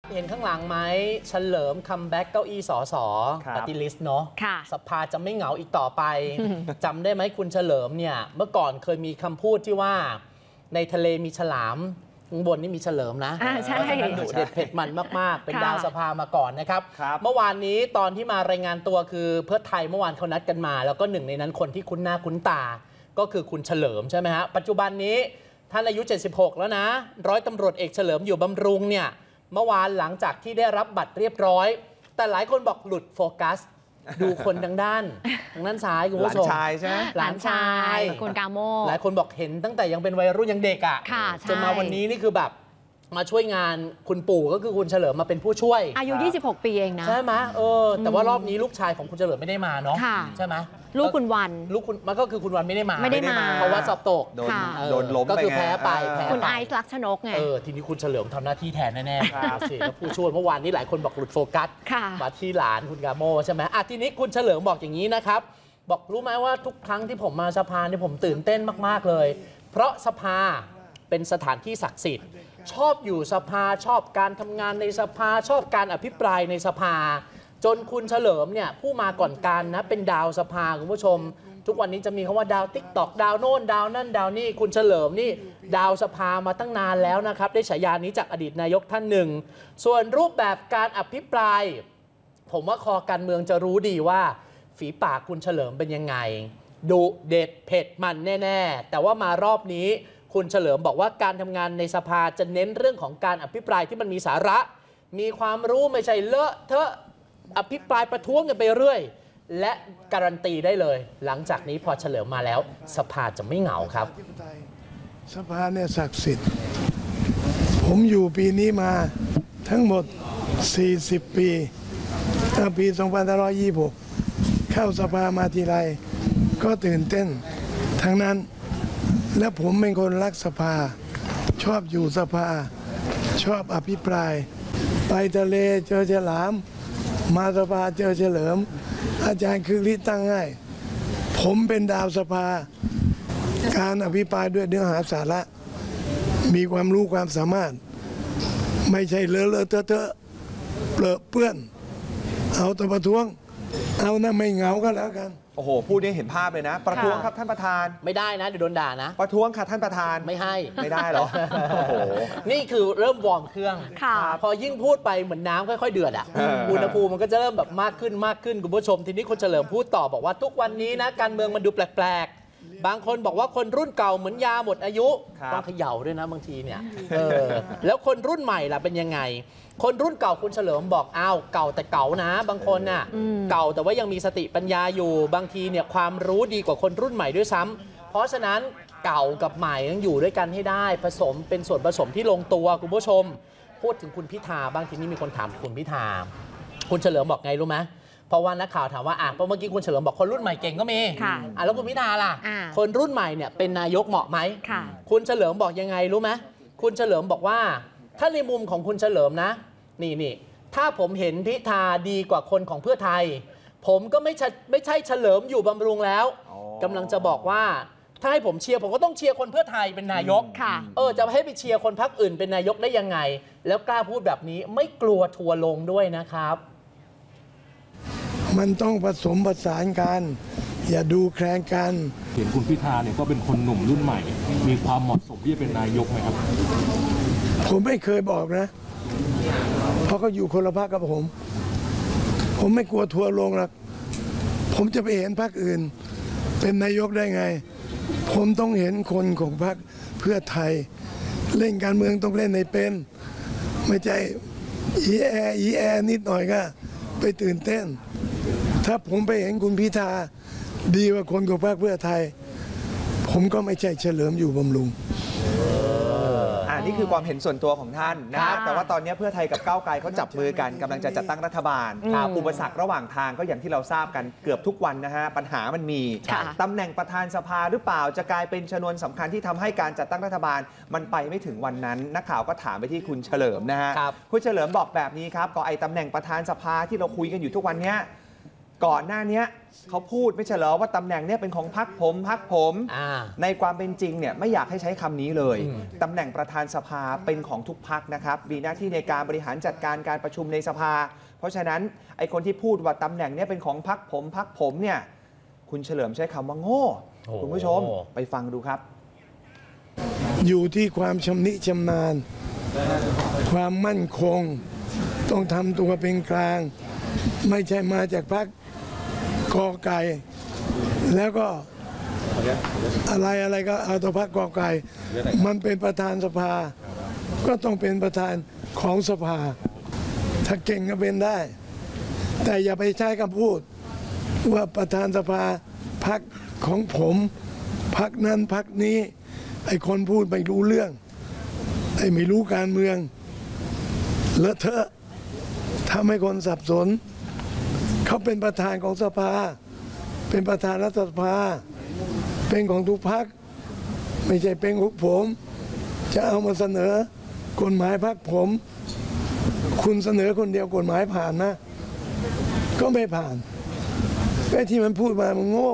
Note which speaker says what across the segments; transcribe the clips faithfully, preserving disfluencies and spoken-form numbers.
Speaker 1: เห็นข้างหลังไหมเฉลิมคัมแบ็กเก้าอี้สสปฏิลิสต์เนาะสภาจะไม่เหงาอีกต่อไป จำได้ไหมคุณเฉลิมเนี่ยเมื่อก่อนเคยมีคำพูดที่ว่าในทะเลมีฉลามข้างบนนี่มีเฉลิมนะเพราะฉะนั้นดุเด็ดเผ็ดมันมากๆเป็นดาวสภามาก่อนนะครับเมื่อวานนี้ตอนที่มารายงานตัวคือเพื่อไทยเมื่อวานเขานัดกันมาแล้วก็หนึ่งในนั้นคนที่คุ้นหน้าคุ้นตาก็คือคุณเฉลิมใช่ไหมฮะปัจจุบันนี้ท่านอายุเจ็ดสิบหกแล้วนะร้อยตำรวจเอกเฉลิมอยู่บำรุงเนี่ยเมื่อวานหลังจากที่ได้รับบัตรเรียบร้อยแต่หลายคนบอกหลุดโฟกัสดูคนทางด้านทางด้านซ้ายคุณผู้ชม
Speaker 2: หลานชายใช่ไหม
Speaker 1: หลานชาย
Speaker 3: คุณกาโม
Speaker 1: หลายคนบอกเห็นตั้งแต่ยังเป็นวัยรุ่นยังเด็กอ่ะจนมาวันนี้นี่คือแบบมาช่วยงานคุณปู่ก็คือคุณเฉลิมมาเป็นผู้ช่วย
Speaker 3: อายุยี่สิบหกปีเองนะ
Speaker 1: ใช่ไหมเออแต่ว่ารอบนี้ลูกชายของคุณเฉลิมไม่ได้มาเนาะใช่ไหม
Speaker 3: ลูกคุณวัน
Speaker 1: ลูกคุณมันก็คือคุณวันไม่ได้มา
Speaker 3: ไม่ได้มา
Speaker 1: เพราะว่าสอบตก
Speaker 2: โดนโดนล้ม
Speaker 1: ก็คือแพ้ไปแพ้
Speaker 3: คุณไอซ์ลักษณกไง
Speaker 1: เออทีนี้คุณเฉลิมทำหน้าที่แทนแน่ๆครับแล้วผู้ช่วยเมื่อวานนี้หลายคนบอกหลุดโฟกัสมาที่หลานคุณกาโมใช่ไหมอ่ะทีนี้คุณเฉลิมบอกอย่างนี้นะครับบอกรู้ไหมว่าทุกครั้งที่ผมมาสภาเนี่ยผมตื่นเต้นมากๆเลยเพราะสภาเป็นสถานที่ศักดิ์สิทธิ์ชอบอยู่สภาชอบการทำงานในสภาชอบการอภิปรายในสภาจนคุณเฉลิมเนี่ยผู้มาก่อนการนะเป็นดาวสภาคุณผู้ชมทุกวันนี้จะมีคำว่าดาวติ๊กตอกดาวโน่นดาวนั่นดาวนี่คุณเฉลิมนี่ดาวสภามาตั้งนานแล้วนะครับได้ฉายานี้จากอดีตนายกท่านหนึ่งส่วนรูปแบบการอภิปรายผมว่าคอการเมืองจะรู้ดีว่าฝีปากคุณเฉลิมเป็นยังไงดุเด็ดเผ็ดมันแน่ๆแต่ว่ามารอบนี้คุณเฉลิมบอกว่าการทำงานในสภาจะเน้นเรื่องของการอภิปรายที่มันมีสาระมีความรู้ไม่ใช่เลอะเทอะอภิปรายประท้วงกันไปเรื่อยและการันตีได้เลยหลังจากนี้พอเฉลิมมาแล้วสภาจะไม่เหงาครับ
Speaker 4: สภาเนี่ยศักดิ์สิทธิ์ผมอยู่ปีนี้มาทั้งหมดสี่สิบปีตั้งปีสองพันห้าร้อยยี่สิบหกเข้าสภามาทีไรก็ตื่นเต้นทั้งนั้นและผมเป็นคนรักสภาชอบอยู่สภาชอบอภิปรายไปทะเลเจอฉลามมาสภาเจอเฉลิมอาจารย์คือฤทธิ์ตั้งให้ผมเป็นดาวสภาการอภิปรายด้วยเนื้อหาสาระมีความรู้ความสามารถไม่ใช่เลอะเลอะเทอะเทอะเปรอะเปื้อนเอาแต่ประท้วงเอานะไม่เหงาก็แล้วกัน
Speaker 2: โอ้โหพูดได้เห็นภาพเลยนะประท้วงครับท่านประธาน
Speaker 1: ไม่ได้นะเดี๋ยวโดนด่านะ
Speaker 2: ประท้วงค่ะท่านประธาน
Speaker 1: ไม่ให้
Speaker 2: ไม่ได้หรอโอ้โห
Speaker 1: นี่คือเริ่มวอร์มเครื่องพอยิ่งพูดไปเหมือนน้ำค่อยๆเดือดอ่ะอุณหภูมิมันก็จะเริ่มแบบมากขึ้นมากขึ้นคุณผู้ชมทีนี้คุณเฉลิมพูดต่อบอกว่าทุกวันนี้นะการเมืองมันดูแปลกๆบางคนบอกว่าคนรุ่นเก่าเหมือนยาหมดอายุต้องเขย่าด้วยนะบางทีเนี่ยแล้วคนรุ่นใหม่ล่ะเป็นยังไงคนรุ่นเก่าคุณเฉลิมบอกอ้าวเก่าแต่เก่านะบางคนน่ะเก่าแต่ว่ายังมีสติปัญญาอยู่บางทีเนี่ยความรู้ดีกว่าคนรุ่นใหม่ด้วยซ้ำเพราะฉะนั้นเก่ากับใหม่ต้องอยู่ด้วยกันให้ได้ผสมเป็นส่วนผสมที่ลงตัวคุณผู้ชมพูดถึงคุณพิธาบางทีนี้มีคนถามคุณพิธาคุณเฉลิมบอกไงรู้ไหมเพราะว่านักข่าวถามว่าอ่ะเพราะเมื่อกี้คุณเฉลิมบอกคนรุ่นใหม่เก่งก็มีอ่ะแล้วคุณพิธาล่ะคนรุ่นใหม่เนี่ยเป็นนายกเหมาะไหมคุณเฉลิมบอกยังไงรู้ไหมคุณเฉลิมบอกว่าถ้าในมุมของคุณเฉลิมนะนี่นี่ถ้าผมเห็นพิธาดีกว่าคนของเพื่อไทยผมก็ไม่ใช่ไม่ใช่เฉลิมอยู่บำรุงแล้วกำลังจะบอกว่าถ้าให้ผมเชียร์ผมก็ต้องเชียร์คนเพื่อไทยเป็นนายกเออจะให้ไปเชียร์คนพรรคอื่นเป็นนายกได้ยังไงแล้วกล้าพูดแบบนี้ไม่กลัวทัวร์ลงด้วยนะครับ
Speaker 4: มันต้องผสมผสานกันอย่าดูแคลนกัน
Speaker 5: เห็นคุณพิธาเนี่ยก็เป็นคนหนุ่มรุ่นใหม่มีความเหมาะสมที่จะเป็นนายกไหมครับ
Speaker 4: ผมไม่เคยบอกนะเพราะเขาอยู่คนละพรรคกับผมผมไม่กลัวทัวร์ลงหรอกผมจะไปเห็นพรรคอื่นเป็นนายกได้ไงผมต้องเห็นคนของพรรคเพื่อไทยเล่นการเมืองต้องเล่นในเป็นไม่ใช่อีแออีแอนิดหน่อยก็ไปตื่นเต้นถ้าผมไปเห็นคุณพิธาดีกว่าคนของพรรคเพื่อไทยผมก็ไม่ใช่เฉลิมอยู่บำรุง
Speaker 2: นี่คือความเห็นส่วนตัวของท่านนะแต่ว่าตอนนี้เพื่อไทยกับก้าวไกลเขาจับมือกันกำลังจะจัดตั้งรัฐบาลอุปสรรคระหว่างทางก็อย่างที่เราทราบกันเกือบทุกวันนะฮะปัญหามันมีตำแหน่งประธานสภาหรือเปล่าจะกลายเป็นชนวนสำคัญที่ทำให้การจัดตั้งรัฐบาลมันไปไม่ถึงวันนั้นนักข่าวก็ถามไปที่คุณเฉลิมนะฮะคุณเฉลิมบอกแบบนี้ครับก็ไอตำแหน่งประธานสภาที่เราคุยกันอยู่ทุกวันนี้ก่อนหน้านี้เขาพูดไม่ใช่เหรอว่าตำแหน่งเนี้ยเป็นของพรรคผมพรรคผม ในความเป็นจริงเนี่ยไม่อยากให้ใช้คำนี้เลยตำแหน่งประธานสภาเป็นของทุกพรรคนะครับมีหน้าที่ในการบริหารจัดการการประชุมในสภาเพราะฉะนั้นไอ้คนที่พูดว่าตำแหน่งเนี้ยเป็นของพรรคผมพรรคผมเนี่ยคุณเฉลิมใช้คำว่าโง่คุณผู้ชมไปฟังดูครับ
Speaker 4: อยู่ที่ความชำนิชำนาญความมั่นคงต้องทำตัวเป็นกลางไม่ใช่มาจากพรรคกอไก่แล้วก็อะไรอะไรก็เอาตัวพรรคกอไก่มันเป็นประธานสภาก็ต้องเป็นประธานของสภาถ้าเก่งก็เป็นได้แต่อย่าไปใช้คำพูดว่าประธานสภาพรรคของผมพรรคนั้นพรรคนี้ไอ้คนพูดไม่รู้เรื่องไอ้ไม่รู้การเมืองเลอะเทอะทำให้คนสับสนเขาเป็นประธานของสภาเป็นประธานรัฐสภาเป็นของทุกพรรคไม่ใช่เป็นของผมจะเอามาเสนอกฎหมายพรรคผมคุณเสนอคนเดียวกฎหมายผ่านนะก็ไม่ผ่านไอ้ที่มันพูดมามันโง่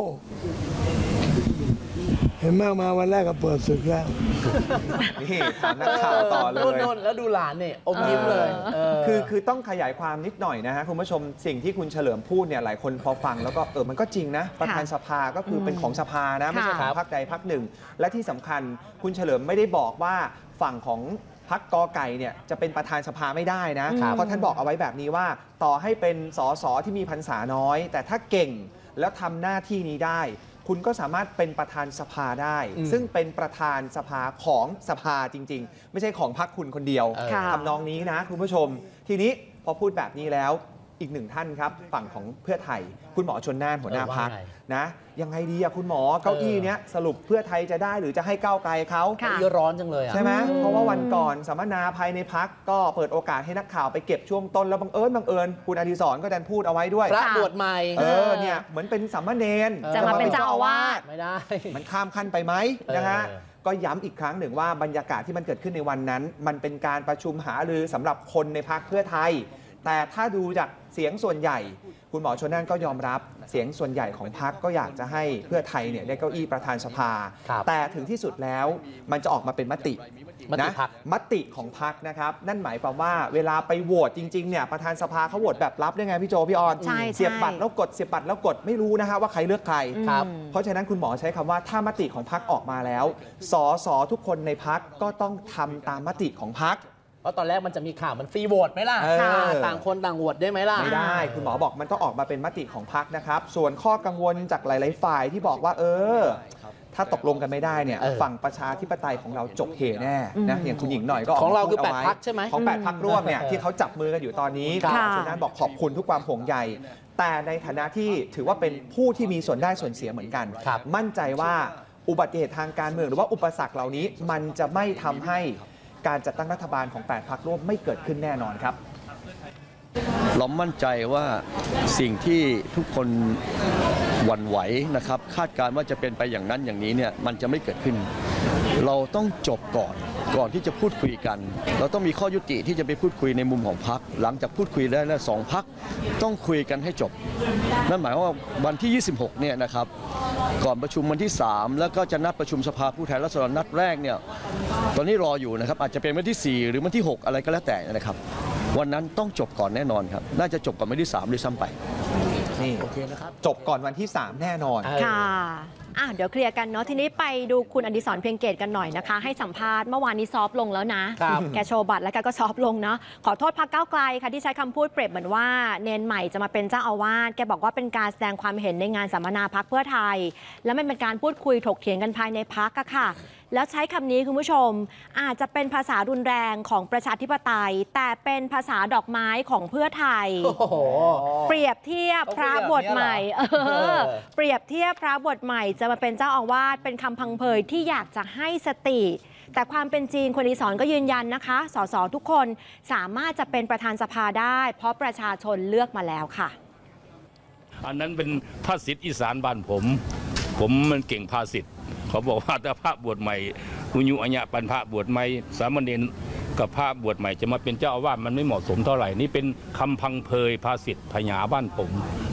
Speaker 4: เห็นมากมาวันแรกก็เปิดศึกแล้ว
Speaker 2: นี่ถามนักข่าวต่อเลย
Speaker 1: โน่นแล้วดูหลานเนี่ยอมยิ้มเลย
Speaker 2: คือคือต้องขยายความนิดหน่อยนะฮะคุณผู้ชมสิ่งที่คุณเฉลิมพูดเนี่ยหลายคนพอฟังแล้วก็เออมันก็จริงนะประธานสภาก็คือเป็นของสภานะไม่ใช่ของพรรคใดพรรคหนึ่งและที่สำคัญคุณเฉลิมไม่ได้บอกว่าฝั่งของพรรคกอไก่เนี่ยจะเป็นประธานสภาไม่ได้นะเพราะท่านบอกเอาไว้แบบนี้ว่าต่อให้เป็นสสที่มีพรรษาน้อยแต่ถ้าเก่งแล้วทำหน้าที่นี้ได้คุณก็สามารถเป็นประธานสภาได้ซึ่งเป็นประธานสภาของสภาจริงๆไม่ใช่ของพรรคคุณคนเดียวทำนองนี้นะคุณผู้ชมทีนี้พอพูดแบบนี้แล้วอีกหนึ่งท่านครับฝั่งของเพื่อไทยคุณหมอชลน่านหัวหน้าพรรคนะยังไงดีอะคุณหมอเก้าอี้เนี้ยสรุปเพื่อไทยจะได้หรือจะให้ก้าวไกลเขา
Speaker 1: เก้าอี้ร้อนจังเลยอะ
Speaker 2: ใช่ไหมเพราะว่าวันก่อนสัมมนาภายในพรรคก็เปิดโอกาสให้นักข่าวไปเก็บช่วงต้นแล้วบังเอิญบังเอิญคุณอดิศรก็ดันพูดเอาไว้ด้วย
Speaker 1: พระบวชใหม่
Speaker 2: เออเนี่ยเหมือนเป็นสัมมาเนร
Speaker 3: จะมาเป็นเจ้าอาวาส
Speaker 1: ไม่ได้
Speaker 2: มันข้ามขั้นไปไหมนะฮะก็ย้ำอีกครั้งหนึ่งว่าบรรยากาศที่มันเกิดขึ้นในวันนั้นมันเป็นการประชุมหารือสำหรับคนในพรรคเพื่อไทยแต่ถ้าดูจากเสียงส่วนใหญ่คุณหมอชลน่านก็ยอมรับเสียงส่วนใหญ่ของพรรคก็อยากจะให้เพื่อไทยเนี่ยได้เก้าอี้ประธานสภาแต่ถึงที่สุดแล้วมันจะออกมาเป็นมตินะมติของพรรคนะครับนั่นหมายความว่าเวลาไปโหวตจริงๆเนี่ยประธานสภาเขาโหวตแบบลับได้ไงพี่โจพี่ออนเสียบบัตรแล้วกดเสียบบัตรแล้วกดไม่รู้นะฮะว่าใครเลือกใครเพราะฉะนั้นคุณหมอใช้คำว่าถ้ามติของพรรคออกมาแล้วสสทุกคนในพรรคก็ต้องทำตามมติของพรรค
Speaker 1: เพราะตอนแรกมันจะมีข่าวมันฟรีโหวตไหมล่ะต่างคนต่างโหวตได้ไหมล่ะ
Speaker 2: ไม่ได้คุณหมอบอกมันต้องออกมาเป็นมติของพรรคนะครับส่วนข้อกังวลจากหลายๆฝ่ายที่บอกว่าเออถ้าตกลงกันไม่ได้เนี่ยฝั่งประชาธิปไตยของเราจบเหแน่นะอย่างคุณหญิงหน่อยก็
Speaker 1: ของเราคือแปดพรรคใช่ไหม
Speaker 2: ของแปดพรรคร่วมเนี่ยที่เขาจับมือกันอยู่ตอนนี้ฉะนั้นบอกขอบคุณทุกความห่วงใยแต่ในฐานะที่ถือว่าเป็นผู้ที่มีส่วนได้ส่วนเสียเหมือนกันมั่นใจว่าอุบัติเหตุทางการเมืองหรือว่าอุปสรรคเหล่านี้มันจะไม่ทำให้การจัดตั้งรัฐบาลของแปดพรรคร่วมไม่เกิดขึ้นแน่นอนครับ
Speaker 6: เรามั่นใจว่าสิ่งที่ทุกคนหวั่นไหวนะครับคาดการณ์ว่าจะเป็นไปอย่างนั้นอย่างนี้เนี่ยมันจะไม่เกิดขึ้นเราต้องจบก่อนก่อนที่จะพูดคุยกันเราต้องมีข้อยุติที่จะไปพูดคุยในมุมของพรรคหลังจากพูดคุยได้แล้วสองพรรคต้องคุยกันให้จบนั่นหมายว่าวันที่ยี่สิบหกเนี่ยนะครับก่อนประชุมวันที่สามแล้วก็จะนัดประชุมสภาผู้แทนราษฎรนัดแรกเนี่ยตอนนี้รออยู่นะครับอาจจะเป็นวันที่สี่หรือวันที่หกอะไรก็แล้วแต่นะครับวันนั้นต้องจบก่อนแน่นอนครับน่าจะจบก่อนวันที่สามด้วยซ้ำไป
Speaker 2: นี่โอเคนะครับจบก่อนวันที่สามแน่นอน
Speaker 3: ค่ะอ่ะเดี๋ยวเคลียร์กันเนาะทีนี้ไปดูคุณอดิศรเพียงเกตกันหน่อยนะคะให้สัมภาษณ์เมื่อวานนี้ซอฟลงแล้วนะแกโชว์บัตรแล้วแกก็ซอฟลงเนาะขอโทษพรรคก้าวไกลค่ะที่ใช้คำพูดเปรียบเหมือนว่าเนนใหม่จะมาเป็นเจ้าอาวาสแกบอกว่าเป็นการแสดงความเห็นในงานสัมมนาพรรคเพื่อไทยแล้วมันเป็นการพูดคุยถกเถียงกันภายในพรรคอะค่ะแล้วใช้คำนี้คุณผู้ชมอาจจะเป็นภาษารุนแรงของประชาธิปไตยแต่เป็นภาษาดอกไม้ของเพื่อไทยเปรียบเทียบพระบทใหม่เออเปรียบเทียบพระบทใหม่จะมาเป็นเจ้าอาวาสเป็นคำพังเพยที่อยากจะให้สติแต่ความเป็นจริงคุณอดิศรก็ยืนยันนะคะสสทุกคนสามารถจะเป็นประธานสภาได้เพราะประชาชนเลือกมาแล้วค่ะ
Speaker 7: อันนั้นเป็นภาษิตอีสานบ้านผมผมมันเก่งภาษิตเขาบอกว่าถ้าพระบวชใหม่อุญุอัญญะปันพระบวชใหม่สามเณรกับพระบวชใหม่จะมาเป็นเจ้าอาวาสมันไม่เหมาะสมเท่าไหร่นี่เป็นคำพังเพยภาษิตพญาบ้านผม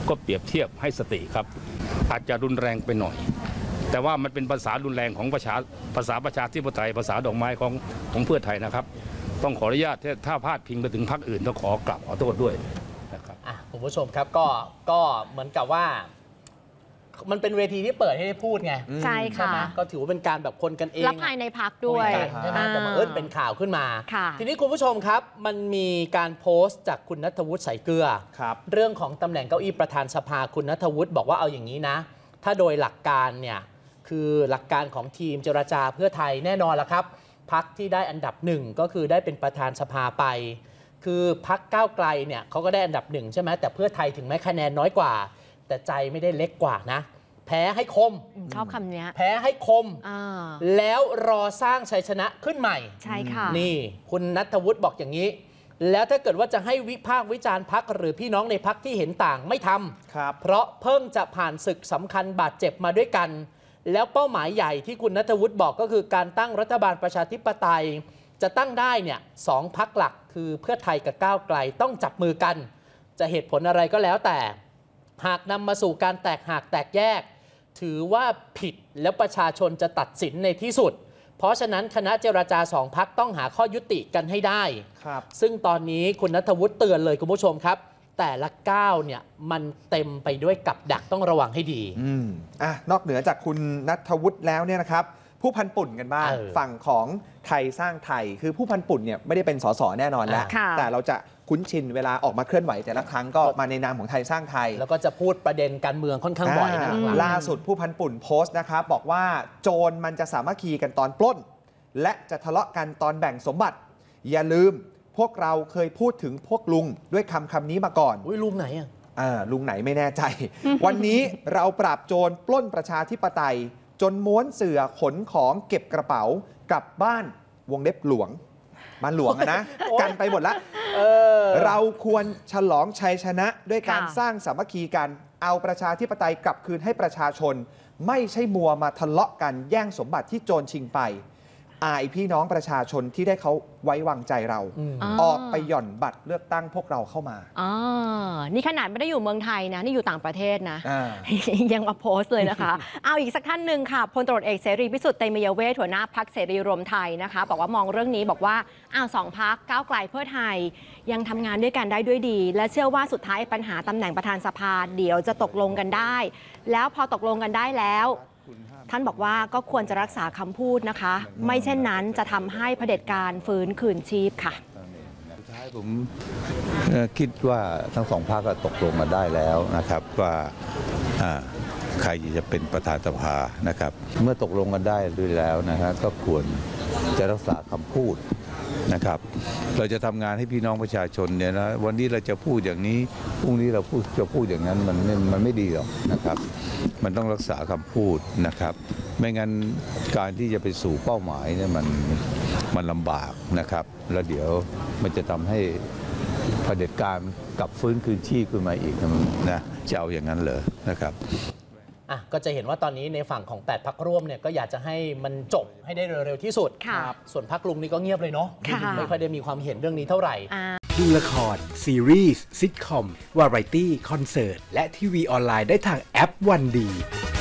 Speaker 7: ก็เปรียบเทียบให้สติครับอาจจะรุนแรงไปหน่อยแต่ว่ามันเป็นภาษารุนแรงของประชาภาษาประชาธิปไตยภาษาดอกไม้ของของเพื่อไทยนะครับต้องขออนุญาตถ้าพาดพิงไปถึงพรรคอื่นต้องขอกลับขอโทษด้วยนะครับ
Speaker 1: อ่ะคุณผู้ชมครับก็ก็เหมือนกับว่ามันเป็นเวทีที่เปิดให้ได้พูดไง
Speaker 3: ใช่ค่ะ
Speaker 1: ก็ถือว่าเป็นการแบบคนกันเอง
Speaker 3: และภายในพรรคด้วย
Speaker 1: ใช่ไหมแต่มาเอิ้นเป็นข่าวขึ้นมาทีนี้คุณผู้ชมครับมันมีการโพสต์จากคุณณัฐวุฒิ สายเกลือเรื่องของตำแหน่งเก้าอี้ประธานสภาคุณณัฐวุฒิบอกว่าเอาอย่างนี้นะถ้าโดยหลักการเนี่ยคือหลักการของทีมเจรจาเพื่อไทยแน่นอนละครับพรรคที่ได้อันดับหนึ่งก็คือได้เป็นประธานสภาไปคือพรรคก้าวไกลเนี่ยเขาก็ได้อันดับหนึ่งใช่ไหมแต่เพื่อไทยถึงแม้คะแนนน้อยกว่าแต่ใจไม่ได้เล็กกว่านะแพ้ให้คม
Speaker 3: ชอบคำนี้
Speaker 1: แพ้ให้คมแล้วรอสร้างชัยชนะขึ้นใหม่
Speaker 3: ใช่ค่ะ
Speaker 1: นี่คุณณัฐวุฒิบอกอย่างนี้แล้วถ้าเกิดว่าจะให้วิพากษ์วิจารณ์พรรคหรือพี่น้องในพรรคที่เห็นต่างไม่ทำครับเพราะเพิ่งจะผ่านศึกสำคัญบาดเจ็บมาด้วยกันแล้วเป้าหมายใหญ่ที่คุณณัฐวุฒิบอกก็คือการตั้งรัฐบาลประชาธิปไตยจะตั้งได้เนี่ยสองพรรคหลักคือเพื่อไทยกับก้าวไกลต้องจับมือกันจะเหตุผลอะไรก็แล้วแต่หากนำมาสู่การแตกหักแตกแยกถือว่าผิดแล้วประชาชนจะตัดสินในที่สุดเพราะฉะนั้นคณะเจรจาสองพรรคต้องหาข้อยุติกันให้ได้ครับซึ่งตอนนี้คุณณัฐวุฒิเตือนเลยคุณผู้ชมครับแต่ละก้าวเนี่ยมันเต็มไปด้วยกับดักต้องระวังให้ดี
Speaker 2: อืมอ่ะนอกเหนือจากคุณณัฐวุฒิแล้วเนี่ยนะครับผู้พันปุ่นกันบ้างฝั่งของไทยสร้างไทยคือผู้พันปุ่นเนี่ยไม่ได้เป็นสสแน่นอนแล้วแต่เราจะคุ้นชินเวลาออกมาเคลื่อนไหวแต่ละครั้งก็มาในนามของไทยสร้างไทย
Speaker 1: แล้วก็จะพูดประเด็นการเมืองค่อนข้างบ่อยนะ
Speaker 2: ล่าสุดผู้พันปุ่นโพสต์นะครับบอกว่าโจรมันจะสามัคคีกันตอนปล้นและจะทะเลาะกันตอนแบ่งสมบัติอย่าลืมพวกเราเคยพูดถึงพวกลุงด้วยคำคำนี้มาก่อน
Speaker 1: อุ้ยลุงไหนอ่ะ
Speaker 2: อ่าลุงไหนไม่แน่ใจ วันนี้เราปราบโจรปล้นประชาธิปไตยจนม้วนเสื่อขนของเก็บกระเป๋ากลับบ้านวงเล็บหลวงบ้านหลวงนะ กันไปหมดละเออเราควรฉลองชัยชนะด้วยการสร้างสามัคคีกันเอาประชาธิปไตยกลับคืนให้ประชาชนไม่ใช่มัวมาทะเลาะกันแย่งสมบัติที่โจรชิงไปอายพี่น้องประชาชนที่ได้เขาไว้วางใจเราออกไปหย่อนบัตรเลือกตั้งพวกเราเข้ามา
Speaker 3: อ๋อนี่ขนาดไม่ได้อยู่เมืองไทยนะนี่อยู่ต่างประเทศนะยังมาโพสต์เลยนะคะเอาอีกสักท่านหนึ่งค่ะพลตำรวจเอกเสรีพิสุทธิ์เตมียเวทหัวหน้าพรรคเสรีรวมไทยนะคะบอกว่ามองเรื่องนี้บอกว่าอ้าวสองพรรคก้าวไกลเพื่อไทยยังทำงานด้วยกันได้ด้วยดีและเชื่อว่าสุดท้ายปัญหาตำแหน่งประธานสภาเดี๋ยวจะตกลงกันได้แล้วพอตกลงกันได้แล้วท่านบอกว่าก็ควรจะรักษาคำพูดนะคะไม่เช่นนั้นจะทำให้เผด็จการฟื้นคืนชีพค่ะ
Speaker 8: สุดท้ายผมคิดว่าทั้งสองพรรคตกลงมาได้แล้วนะครับว่าใครจะเป็นประธานสภานะครับเมื่อตกลงกันได้ด้วยแล้วนะฮะก็ควรจะรักษาคำพูดนะครับเราจะทำงานให้พี่น้องประชาชนเนี่ยนะวันนี้เราจะพูดอย่างนี้พรุ่งนี้เราพูดจะพูดอย่างนั้นมันมันไม่ดีหรอกนะครับมันต้องรักษาคำพูดนะครับไม่งั้นการที่จะไปสู่เป้าหมายเนี่ยมันมันลำบากนะครับแล้วเดี๋ยวมันจะทำให้เผด็จการกลับฟื้นคืนชีพขึ้นมาอีกนะจะเอาอย่างนั้นเลยนะครับ
Speaker 1: อ่ะก็จะเห็นว่าตอนนี้ในฝั่งของแปดพรรคร่วมเนี่ยก็อยากจะให้มันจบให้ได้เร็วๆที่สุดส่วนพรรคลุงนี่ก็เงียบเลยเนาะไม่ค่อยได้มีความเห็นเรื่องนี้เท่าไหร่
Speaker 9: ดูละครซีรีส์ซิทคอมวาไรตี้คอนเสิร์ตและทีวีออนไลน์ได้ทางแอปวันดี